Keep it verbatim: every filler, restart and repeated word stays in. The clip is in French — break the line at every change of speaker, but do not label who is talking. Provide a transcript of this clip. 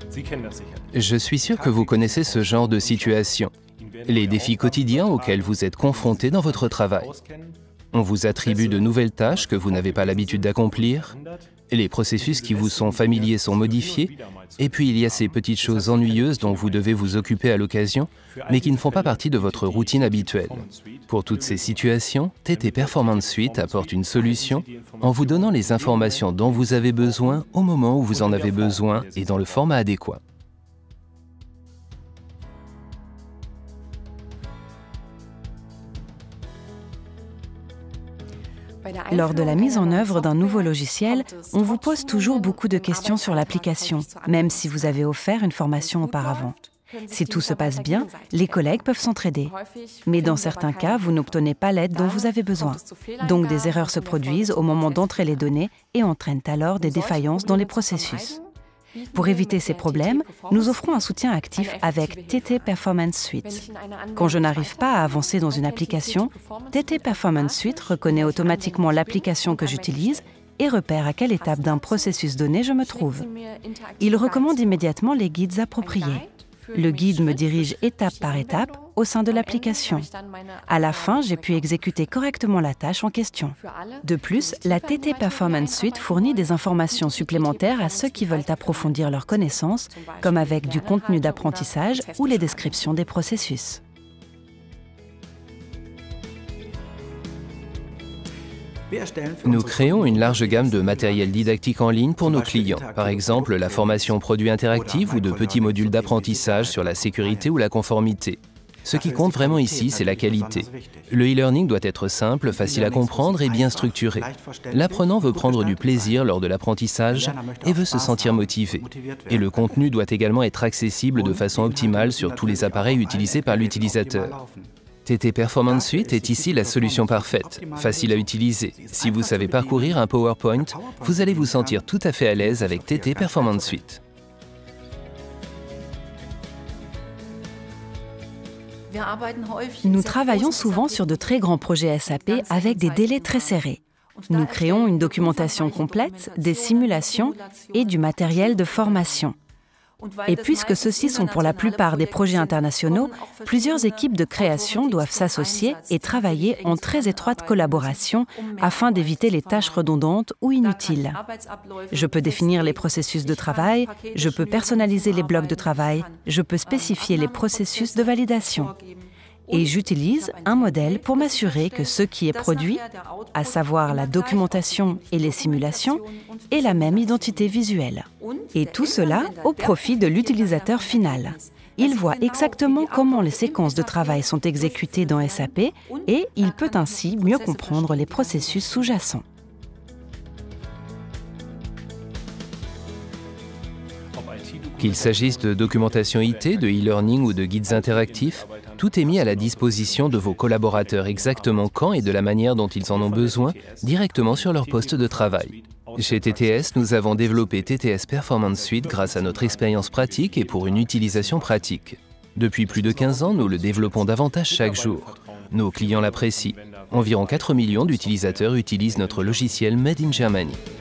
Je suis sûr que vous connaissez ce genre de situation, les défis quotidiens auxquels vous êtes confrontés dans votre travail. On vous attribue de nouvelles tâches que vous n'avez pas l'habitude d'accomplir, les processus qui vous sont familiers sont modifiés, et puis il y a ces petites choses ennuyeuses dont vous devez vous occuper à l'occasion, mais qui ne font pas partie de votre routine habituelle. Pour toutes ces situations, T T Performance Suite apporte une solution en vous donnant les informations dont vous avez besoin au moment où vous en avez besoin et dans le format adéquat.
Lors de la mise en œuvre d'un nouveau logiciel, on vous pose toujours beaucoup de questions sur l'application, même si vous avez offert une formation auparavant. Si tout se passe bien, les collègues peuvent s'entraider. Mais dans certains cas, vous n'obtenez pas l'aide dont vous avez besoin. Donc des erreurs se produisent au moment d'entrer les données et entraînent alors des défaillances dans les processus. Pour éviter ces problèmes, nous offrons un soutien actif avec T T Performance Suite. Quand je n'arrive pas à avancer dans une application, T T Performance Suite reconnaît automatiquement l'application que j'utilise et repère à quelle étape d'un processus donné je me trouve. Il recommande immédiatement les guides appropriés. Le guide me dirige étape par étape au sein de l'application. À la fin, j'ai pu exécuter correctement la tâche en question. De plus, la T T Performance Suite fournit des informations supplémentaires à ceux qui veulent approfondir leurs connaissances, comme avec du contenu d'apprentissage ou les descriptions des processus.
Nous créons une large gamme de matériel didactique en ligne pour nos clients, par exemple la formation produit interactive ou de petits modules d'apprentissage sur la sécurité ou la conformité. Ce qui compte vraiment ici, c'est la qualité. Le e-learning doit être simple, facile à comprendre et bien structuré. L'apprenant veut prendre du plaisir lors de l'apprentissage et veut se sentir motivé. Et le contenu doit également être accessible de façon optimale sur tous les appareils utilisés par l'utilisateur. T T Performance Suite est ici la solution parfaite, facile à utiliser. Si vous savez parcourir un PowerPoint, vous allez vous sentir tout à fait à l'aise avec T T Performance Suite.
Nous travaillons souvent sur de très grands projets S A P avec des délais très serrés. Nous créons une documentation complète, des simulations et du matériel de formation. Et puisque ceux-ci sont pour la plupart des projets internationaux, plusieurs équipes de création doivent s'associer et travailler en très étroite collaboration afin d'éviter les tâches redondantes ou inutiles. Je peux définir les processus de travail, je peux personnaliser les blocs de travail, je peux spécifier les processus de validation. Et j'utilise un modèle pour m'assurer que ce qui est produit, à savoir la documentation et les simulations, ait la même identité visuelle. Et tout cela au profit de l'utilisateur final. Il voit exactement comment les séquences de travail sont exécutées dans S A P et il peut ainsi mieux comprendre les processus sous-jacents.
Qu'il s'agisse de documentation I T, de e-learning ou de guides interactifs, tout est mis à la disposition de vos collaborateurs exactement quand et de la manière dont ils en ont besoin, directement sur leur poste de travail. Chez T T S, nous avons développé T T S Performance Suite grâce à notre expérience pratique et pour une utilisation pratique. Depuis plus de quinze ans, nous le développons davantage chaque jour. Nos clients l'apprécient. Environ quatre millions d'utilisateurs utilisent notre logiciel Made in Germany.